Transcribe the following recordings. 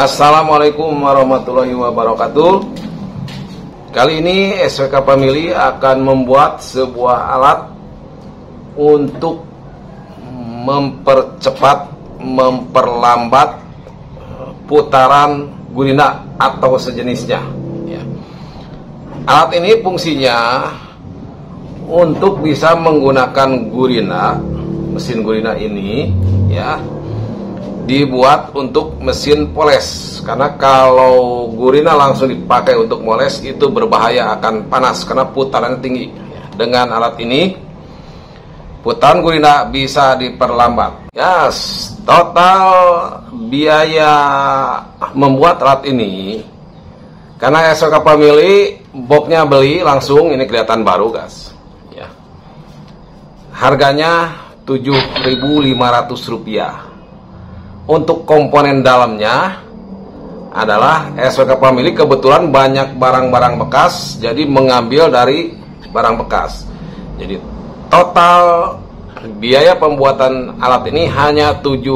Assalamualaikum warahmatullahi wabarakatuh. Kali ini SWK Family akan membuat sebuah alat untuk mempercepat, memperlambat putaran gurina atau sejenisnya ya. Alat ini fungsinya untuk bisa menggunakan gurina, mesin gurina ini ya, dibuat untuk mesin poles, karena kalau gurina langsung dipakai untuk moles itu berbahaya, akan panas karena putarannya tinggi. Dengan alat ini putaran gurina bisa diperlambat. Total biaya membuat alat ini, karena SWK Family boxnya beli langsung, ini kelihatan baru guys ya. Harganya Rp7.500. Untuk komponen dalamnya adalah SWK Family kebetulan banyak barang-barang bekas, jadi mengambil dari barang bekas. Jadi total biaya pembuatan alat ini hanya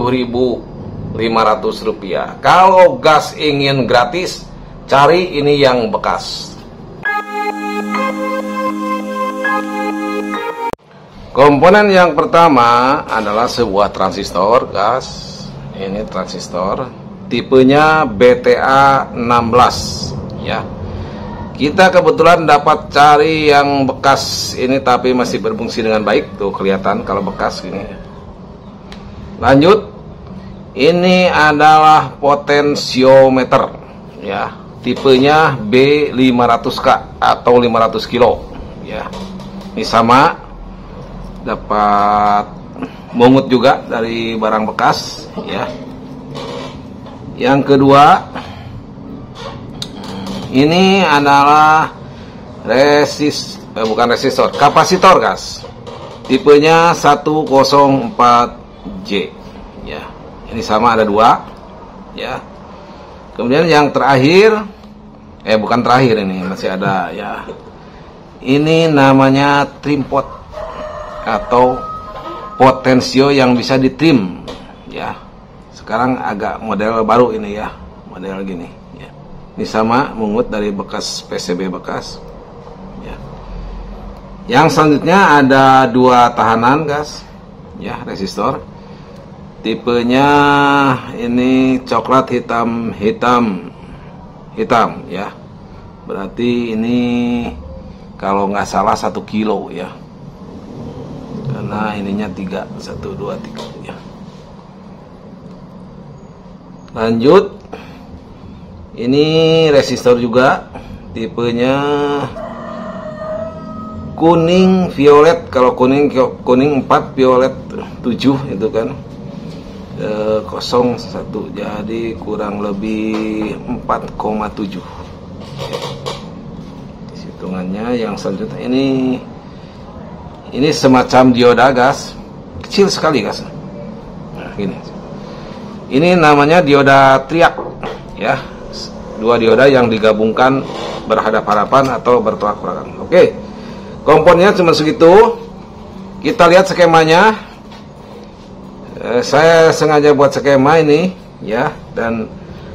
Rp7.500. Kalau gas ingin gratis, cari ini yang bekas. Komponen yang pertama adalah sebuah transistor gas. Ini transistor tipenya BTA 16 ya. Kita kebetulan dapat cari yang bekas ini tapi masih berfungsi dengan baik, tuh kelihatan kalau bekas gini. Lanjut, ini adalah potensiometer ya, tipenya B500K atau 500 kilo ya. Ini sama, dapat mungut juga dari barang bekas ya. Yang kedua, ini adalah kapasitor gas, tipenya 104J ya. Ini sama, ada dua ya. Kemudian yang terakhir, bukan terakhir, ini masih ada ya. Ini namanya trim pot atau potensio yang bisa ditrim ya. Sekarang agak model baru ini ya, model gini ya. Ini sama, mungut dari bekas PCB bekas ya. Yang selanjutnya ada dua tahanan gas ya, resistor. Tipenya ini coklat hitam ya. Berarti ini kalau nggak salah 1 kilo ya, karena ininya 3, 1, 2, 3 ya. Lanjut, ini resistor juga, tipenya kuning violet. Kalau kuning 4, violet 7 itu kan 01, jadi kurang lebih 4,7 hitungannya. Yang selanjutnya ini semacam dioda gas, kecil sekali gas. Nah, gini. Ini namanya dioda triak ya. Dua dioda yang digabungkan berhadap-hadapan atau bertolak-belakan. Oke. Komponennya cuma segitu. Kita lihat skemanya. Saya sengaja buat skema ini ya, dan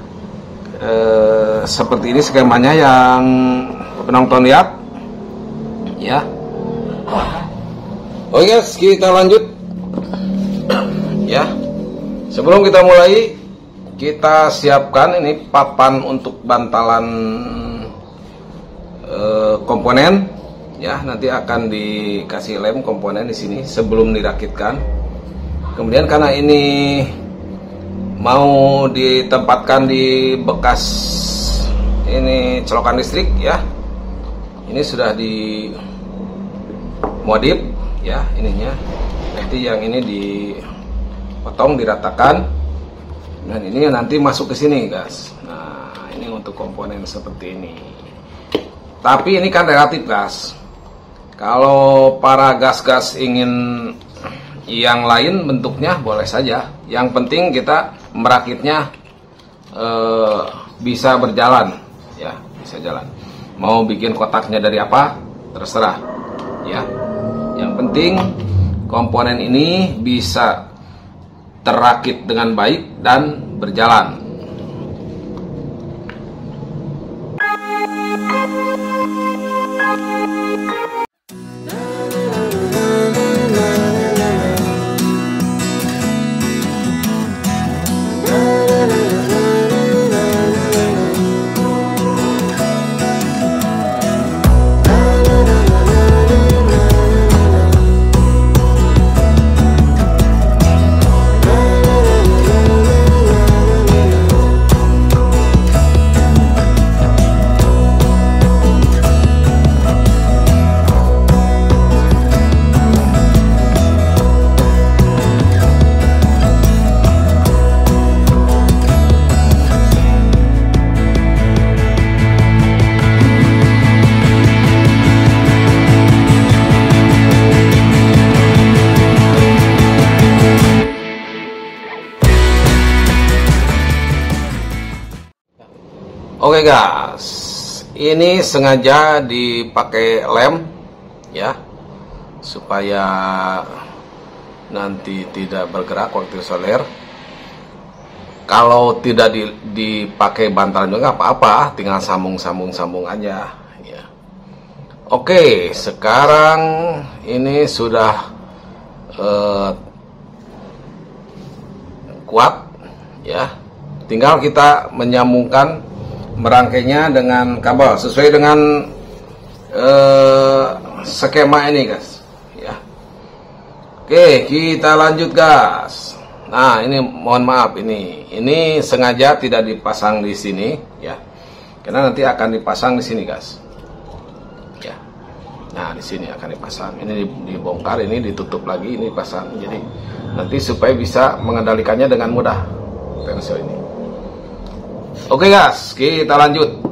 seperti ini skemanya yang penonton lihat ya. Oke guys, kita lanjut ya. Sebelum kita mulai, kita siapkan ini papan untuk bantalan komponen ya. Nanti akan dikasih lem komponen di sini sebelum dirakitkan. Kemudian karena ini mau ditempatkan di bekas ini colokan listrik ya, ini sudah dimodif ya ininya. Nanti yang ini dipotong, diratakan, dan ini nanti masuk ke sini guys. Nah, ini untuk komponen seperti ini. Tapi ini kan relatif gas. Kalau para gas-gas ingin yang lain bentuknya boleh saja. Yang penting kita merakitnya bisa berjalan ya, bisa jalan. Mau bikin kotaknya dari apa terserah ya. Yang penting komponen ini bisa terrakit dengan baik dan berjalan. Oke guys, ini sengaja dipakai lem ya, supaya nanti tidak bergerak waktu soler. Kalau tidak dipakai bantalan juga apa-apa, tinggal sambung aja ya. Oke, sekarang ini sudah kuat ya. Tinggal kita menyambungkan merangkainya dengan kabel sesuai dengan skema ini guys ya. Oke, kita lanjut guys. Nah, ini mohon maaf, ini sengaja tidak dipasang di sini ya, karena nanti akan dipasang di sini guys ya. Nah, di sini akan dipasang, ini dibongkar, ini ditutup lagi, ini pasang, jadi nanti supaya bisa mengendalikannya dengan mudah tensor ini. Oke guys, kita lanjut.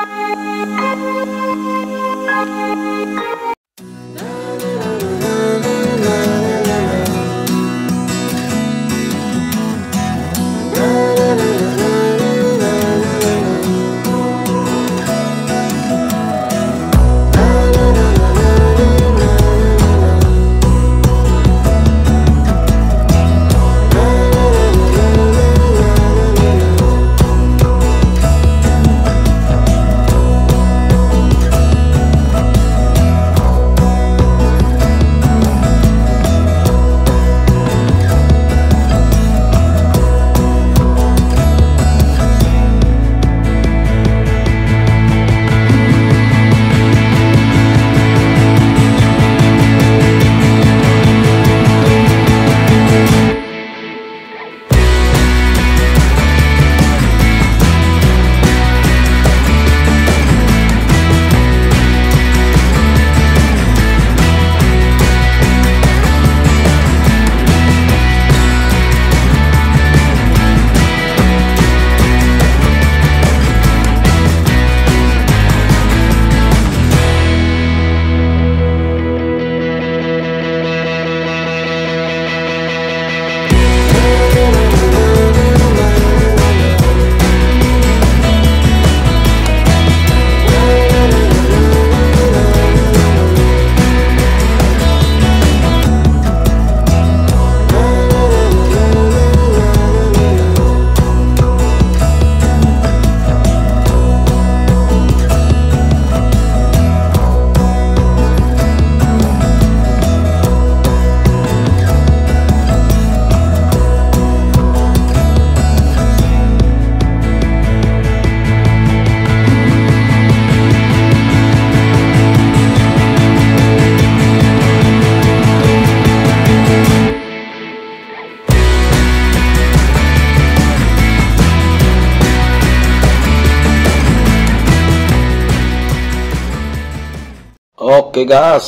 Oke guys,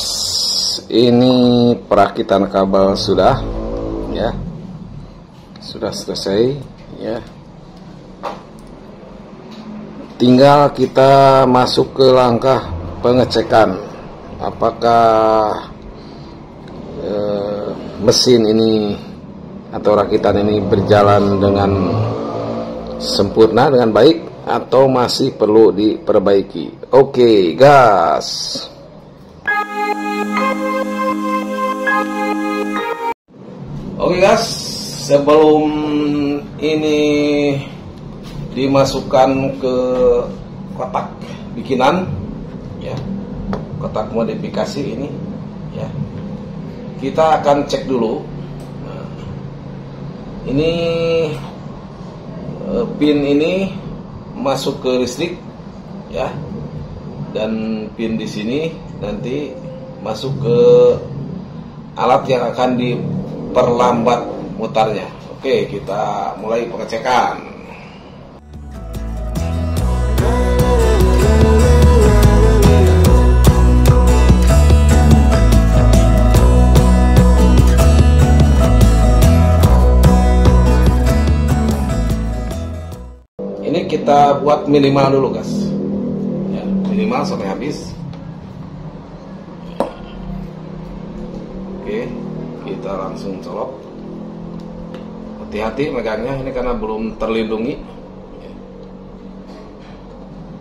ini perakitan kabel sudah ya, sudah selesai ya. Tinggal kita masuk ke langkah pengecekan apakah mesin ini atau rakitan ini berjalan dengan sempurna, dengan baik, atau masih perlu diperbaiki. Oke guys. Oke guys, sebelum ini dimasukkan ke kotak bikinan ya, kotak modifikasi ini ya, kita akan cek dulu. Nah, ini pin ini masuk ke listrik ya, dan pin di sini nanti masuk ke alat yang akan diperlambat mutarnya. Oke, kita mulai pengecekan. Ini kita buat minimal dulu guys ya, minimal sampai habis. Oke, kita langsung colok. Hati-hati megangnya ini karena belum terlindungi.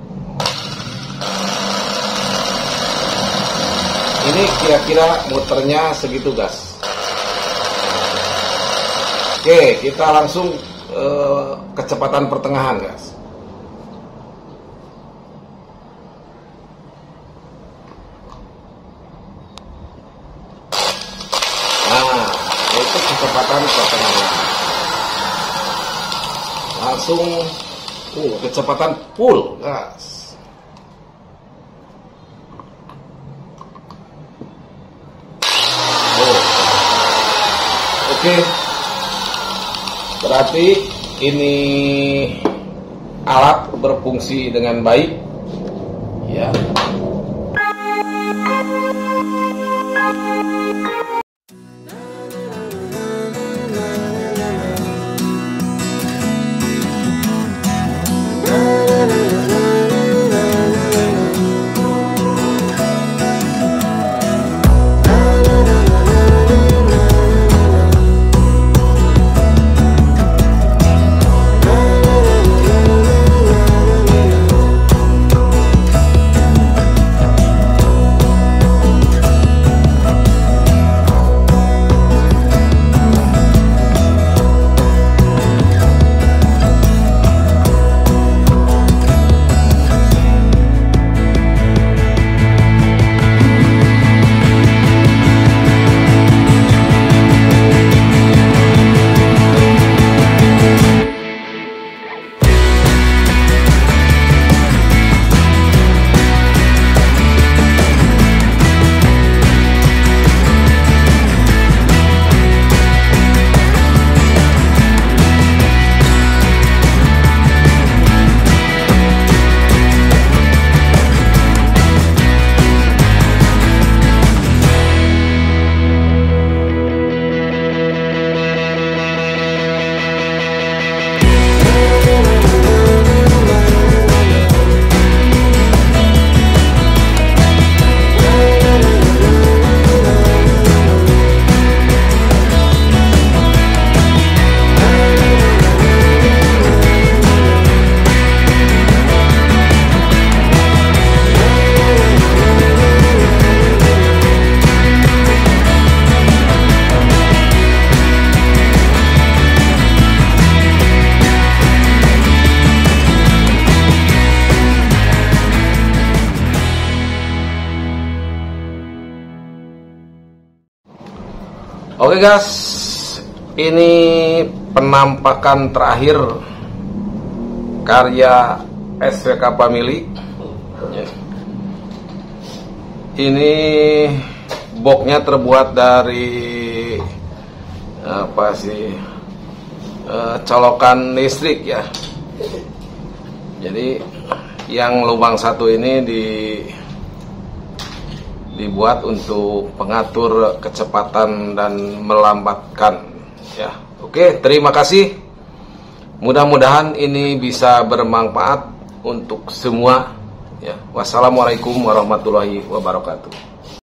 Ini kira-kira muternya segitu, gas. Oke, kita langsung kecepatan pertengahan, gas. Nah, itu kecepatan pertengahan. Langsung kecepatan full, gas. Oke, berarti ini alat berfungsi dengan baik, ya. Oke guys, ini penampakan terakhir karya SWK Family. Ini boxnya terbuat dari apa sih, colokan listrik ya. Jadi yang lubang satu ini dibuat untuk pengatur kecepatan dan melambatkan ya. Oke, terima kasih. Mudah-mudahan ini bisa bermanfaat untuk semua ya. Wassalamualaikum warahmatullahi wabarakatuh.